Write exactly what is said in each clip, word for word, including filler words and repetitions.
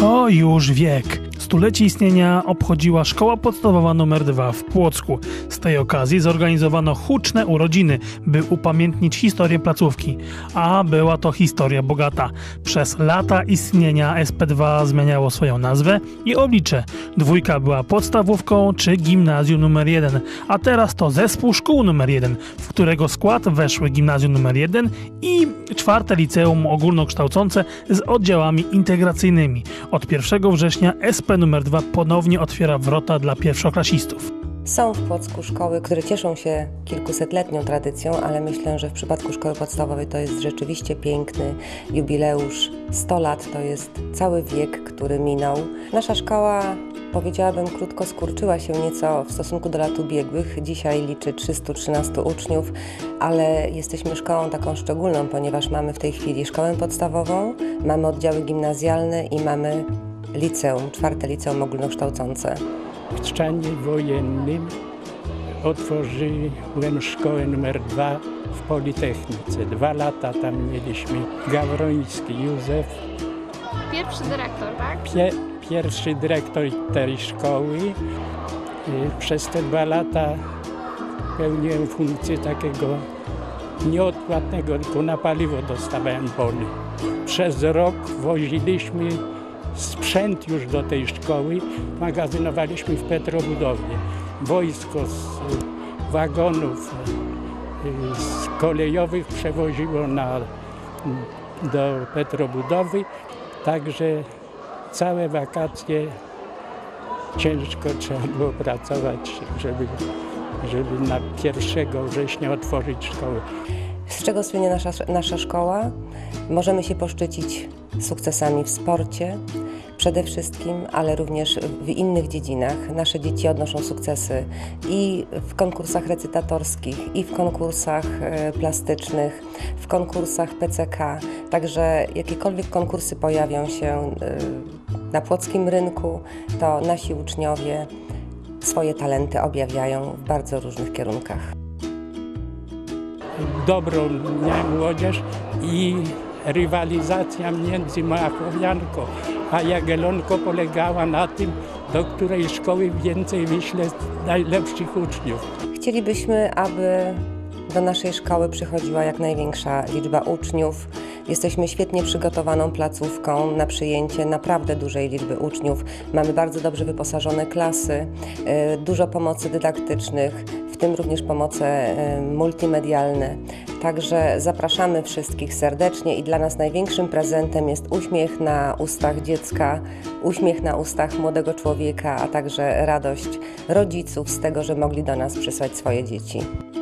To już wiek. Stulecie istnienia obchodziła Szkoła Podstawowa numer dwa w Płocku. Z tej okazji zorganizowano huczne urodziny, by upamiętnić historię placówki. A była to historia bogata. Przez lata istnienia S P dwa zmieniało swoją nazwę i oblicze. Dwójka była podstawówką czy gimnazjum numer jeden, a teraz to zespół szkół numer jeden, w którego skład weszły gimnazjum numer jeden i czwarte liceum ogólnokształcące z oddziałami integracyjnymi. Od pierwszego września S P numer dwa ponownie otwiera wrota dla pierwszoklasistów. Są w Płocku szkoły, które cieszą się kilkusetletnią tradycją, ale myślę, że w przypadku szkoły podstawowej to jest rzeczywiście piękny jubileusz. sto lat to jest cały wiek, który minął. Nasza szkoła, powiedziałabym krótko, skurczyła się nieco w stosunku do lat ubiegłych. Dzisiaj liczy trzystu trzynastu uczniów, ale jesteśmy szkołą taką szczególną, ponieważ mamy w tej chwili szkołę podstawową, mamy oddziały gimnazjalne i mamy liceum, czwarte liceum ogólnokształcące. W stanie wojennym otworzyłem szkołę numer dwa w Politechnice. Dwa lata tam mieliśmy. Gawroński Józef. Pierwszy dyrektor, tak? Pie, pierwszy dyrektor tej szkoły. Przez te dwa lata pełniłem funkcję takiego nieodpłatnego, tylko na paliwo dostawałem bony. Przez rok woziliśmy sprzęt już do tej szkoły, magazynowaliśmy w Petrobudowie. Wojsko z wagonów z kolejowych przewoziło na, do Petrobudowy, także całe wakacje ciężko trzeba było pracować, żeby, żeby na pierwszego września otworzyć szkołę. Z czego słynie nasza, nasza szkoła? Możemy się poszczycić sukcesami w sporcie, przede wszystkim, ale również w innych dziedzinach. Nasze dzieci odnoszą sukcesy i w konkursach recytatorskich, i w konkursach plastycznych, w konkursach P C K. Także jakiekolwiek konkursy pojawią się na płockim rynku, to nasi uczniowie swoje talenty objawiają w bardzo różnych kierunkach. Dobrą miałem młodzież i rywalizacja między Machowianką a Jagiellonką polegała na tym, do której szkoły więcej wyśle najlepszych uczniów. Chcielibyśmy, aby do naszej szkoły przychodziła jak największa liczba uczniów. Jesteśmy świetnie przygotowaną placówką na przyjęcie naprawdę dużej liczby uczniów. Mamy bardzo dobrze wyposażone klasy, dużo pomocy dydaktycznych, w tym również pomoce multimedialne. Także zapraszamy wszystkich serdecznie i dla nas największym prezentem jest uśmiech na ustach dziecka, uśmiech na ustach młodego człowieka, a także radość rodziców z tego, że mogli do nas przysłać swoje dzieci.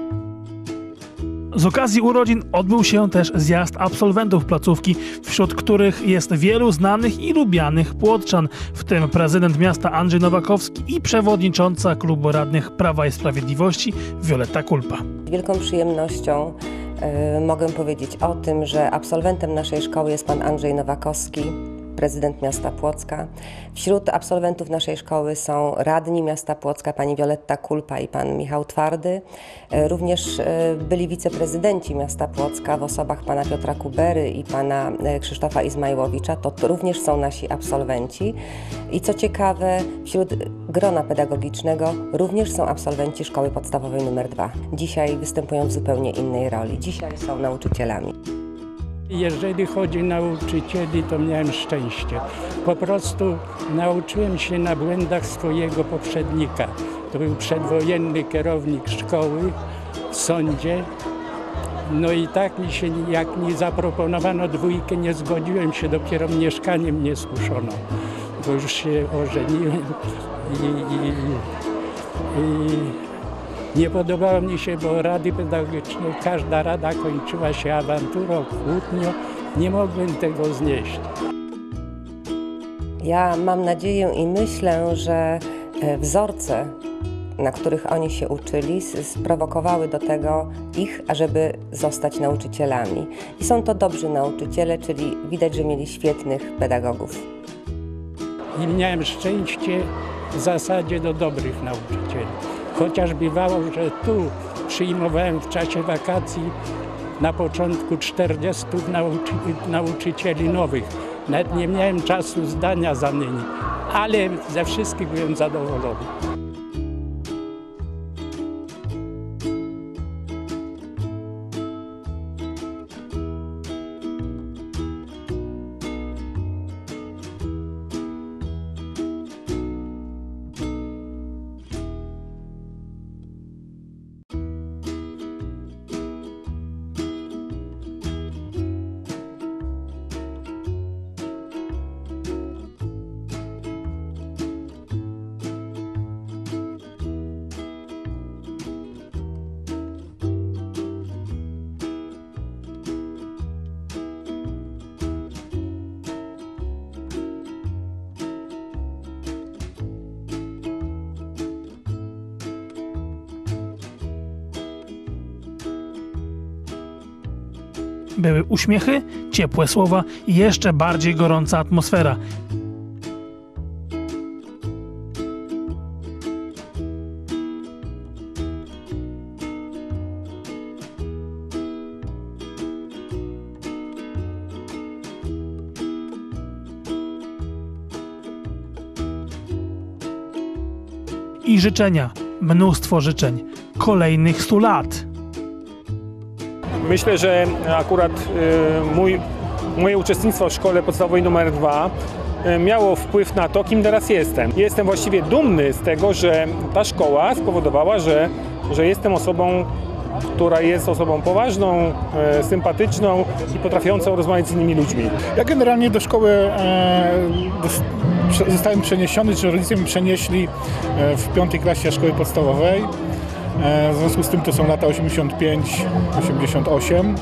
Z okazji urodzin odbył się też zjazd absolwentów placówki, wśród których jest wielu znanych i lubianych płotrzan, w tym prezydent miasta Andrzej Nowakowski i przewodnicząca klubu radnych Prawa i Sprawiedliwości Wioletta Kulpa. Z wielką przyjemnością y, mogę powiedzieć o tym, że absolwentem naszej szkoły jest pan Andrzej Nowakowski, prezydent miasta Płocka. Wśród absolwentów naszej szkoły są radni miasta Płocka, pani Wioletta Kulpa i pan Michał Twardy. Również byli wiceprezydenci miasta Płocka w osobach pana Piotra Kubery i pana Krzysztofa Izmajłowicza. To również są nasi absolwenci. I co ciekawe, wśród grona pedagogicznego również są absolwenci szkoły podstawowej numer dwa. Dzisiaj występują w zupełnie innej roli. Dzisiaj są nauczycielami. Jeżeli chodzi o nauczycieli, to miałem szczęście. Po prostu nauczyłem się na błędach swojego poprzednika. To był przedwojenny kierownik szkoły w sądzie. No i tak mi się, jak mi zaproponowano dwójkę, nie zgodziłem się, dopiero mieszkaniem mnie skuszono, bo już się ożeniłem i, i, i nie podobało mi się, bo rady pedagogiczne, każda rada kończyła się awanturą, kłótnią. Nie mogłem tego znieść. Ja mam nadzieję i myślę, że wzorce, na których oni się uczyli, sprowokowały do tego ich, ażeby zostać nauczycielami. I są to dobrzy nauczyciele, czyli widać, że mieli świetnych pedagogów. I miałem szczęście w zasadzie do dobrych nauczycieli. Chociaż bywało, że tu przyjmowałem w czasie wakacji na początku czterdziestu nauczy nauczycieli nowych, Nawet nie miałem czasu zdania za nimi, ale ze wszystkich byłem zadowolony. Były uśmiechy, ciepłe słowa i jeszcze bardziej gorąca atmosfera. I życzenia, mnóstwo życzeń, kolejnych stu lat. Myślę, że akurat mój, moje uczestnictwo w szkole podstawowej numer dwa miało wpływ na to, kim teraz jestem. Jestem właściwie dumny z tego, że ta szkoła spowodowała, że, że jestem osobą, która jest osobą poważną, sympatyczną i potrafiącą rozmawiać z innymi ludźmi. Ja generalnie do szkoły e, do, zostałem przeniesiony, czy rodzice mi przenieśli e, w piątej klasie szkoły podstawowej. W związku z tym to są lata osiemdziesiąt pięć osiemdziesiąt osiem.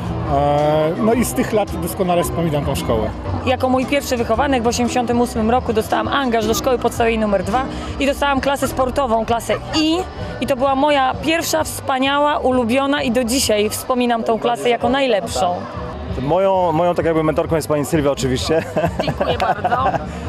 No i z tych lat doskonale wspominam tą szkołę. Jako mój pierwszy wychowanek w osiemdziesiątym ósmym roku dostałam angaż do szkoły podstawowej numer dwa i dostałam klasę sportową, klasę I. I to była moja pierwsza wspaniała, ulubiona i do dzisiaj wspominam tą klasę jako najlepszą. Moją, moją tak jakby mentorką jest pani Sylwia oczywiście. Dziękuję bardzo.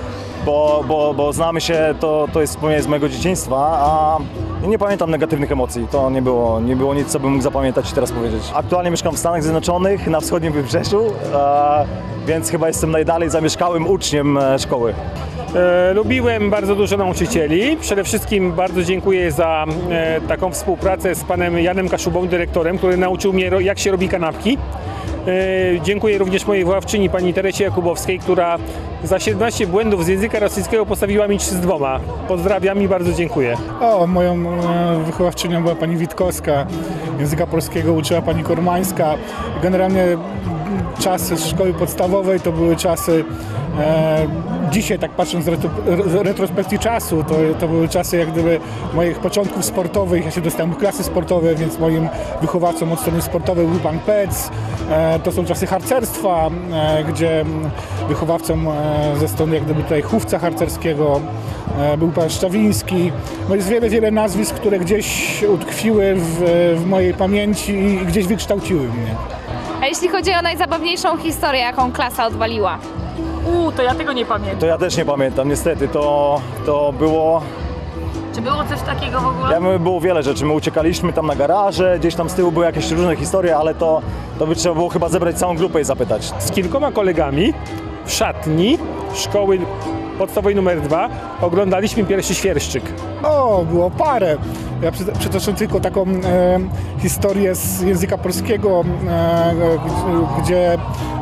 Bo, bo, bo znamy się, to, to jest wspomnienie z mojego dzieciństwa, a nie pamiętam negatywnych emocji. To nie było, nie było nic, co bym mógł zapamiętać i teraz powiedzieć. Aktualnie mieszkam w Stanach Zjednoczonych, na wschodnim wybrzeżu, a, więc chyba jestem najdalej zamieszkałym uczniem szkoły. E, lubiłem bardzo dużo nauczycieli. Przede wszystkim bardzo dziękuję za e, taką współpracę z panem Janem Kaszubą, dyrektorem, który nauczył mnie, jak się robi kanapki. E, dziękuję również mojej wychowawczyni, pani Teresie Jakubowskiej, która za siedemnaście błędów z języka rosyjskiego postawiła mi trzy z dwoma. Pozdrawiam i bardzo dziękuję. O, moją e, wychowawczynią była pani Witkowska, języka polskiego uczyła pani Kormańska. Generalnie czasy szkoły podstawowej to były czasy, e, dzisiaj tak patrząc z, retro, z retrospekcji czasu, to, to były czasy jak gdyby moich początków sportowych. Ja się dostałem w klasy sportowe, więc moim wychowawcą od strony sportowej był pan Pec. E, to są czasy harcerstwa, e, gdzie wychowawcą e, ze strony jak gdyby tutaj chówca harcerskiego e, był pan Szczawiński. No jest wiele, wiele nazwisk, które gdzieś utkwiły w, w mojej pamięci i gdzieś wykształciły mnie. A jeśli chodzi o najzabawniejszą historię, jaką klasa odwaliła? Uuu, to ja tego nie pamiętam. To ja też nie pamiętam, niestety. To, to było... Czy było coś takiego w ogóle? Ja my było wiele rzeczy. My uciekaliśmy tam na garaże, gdzieś tam z tyłu były jakieś różne historie, ale to, to by trzeba było chyba zebrać całą grupę i zapytać. Z kilkoma kolegami w szatni szkoły podstawowej numer dwa oglądaliśmy pierwszy świerszczyk. O, było parę. Ja przytoczę tylko taką e, historię z języka polskiego, e, gdzie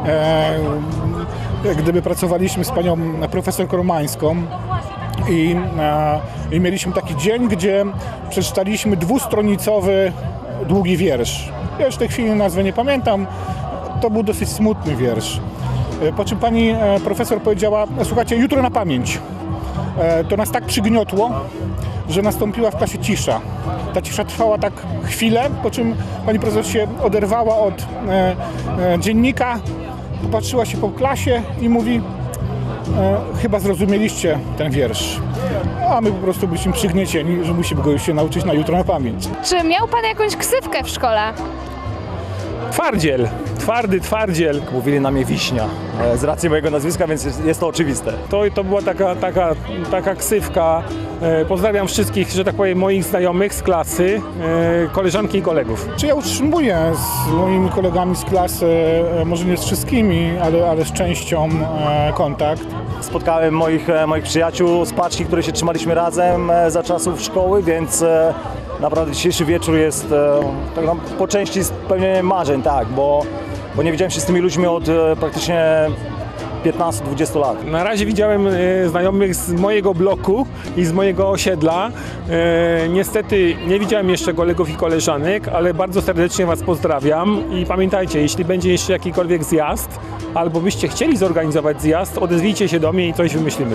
e, gdyby pracowaliśmy z panią profesor Kormańską i, e, i mieliśmy taki dzień, gdzie przeczytaliśmy dwustronicowy długi wiersz. Ja już w tej chwili nazwę nie pamiętam. To był dosyć smutny wiersz. Po czym pani profesor powiedziała: słuchajcie, jutro na pamięć. To nas tak przygniotło, że nastąpiła w klasie cisza. Ta cisza trwała tak chwilę, po czym pani profesor się oderwała od e, e, dziennika, popatrzyła się po klasie i mówi: e, chyba zrozumieliście ten wiersz. A my po prostu byliśmy przygniecieni, że musimy go już się nauczyć na jutro na pamięć. Czy miał pan jakąś ksywkę w szkole? Twardziel. twardy twardziel. Mówili na mnie Wiśnia, e, z racji mojego nazwiska, więc jest, jest to oczywiste. To, to była taka, taka, taka ksywka. E, pozdrawiam wszystkich, że tak powiem, moich znajomych z klasy, e, koleżanki i kolegów. Czy ja utrzymuję z moimi kolegami z klasy, e, może nie z wszystkimi, ale, ale z częścią e, kontakt. Spotkałem moich, e, moich przyjaciół z paczki, które się trzymaliśmy razem e, za czasów szkoły, więc e, naprawdę dzisiejszy wieczór jest e, tak no, po części spełnieniem marzeń, tak, bo, bo nie widziałem się z tymi ludźmi od e, praktycznie piętnastu do dwudziestu lat. Na razie widziałem e, znajomych z mojego bloku i z mojego osiedla. E, niestety nie widziałem jeszcze kolegów i koleżanek, ale bardzo serdecznie Was pozdrawiam i pamiętajcie, jeśli będzie jeszcze jakikolwiek zjazd, albo byście chcieli zorganizować zjazd, odezwijcie się do mnie i coś wymyślimy.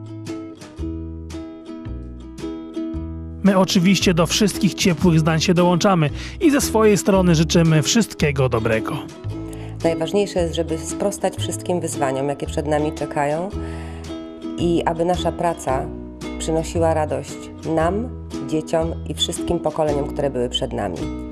My oczywiście do wszystkich ciepłych zdań się dołączamy i ze swojej strony życzymy wszystkiego dobrego. Najważniejsze jest, żeby sprostać wszystkim wyzwaniom, jakie przed nami czekają i aby nasza praca przynosiła radość nam, dzieciom i wszystkim pokoleniom, które były przed nami.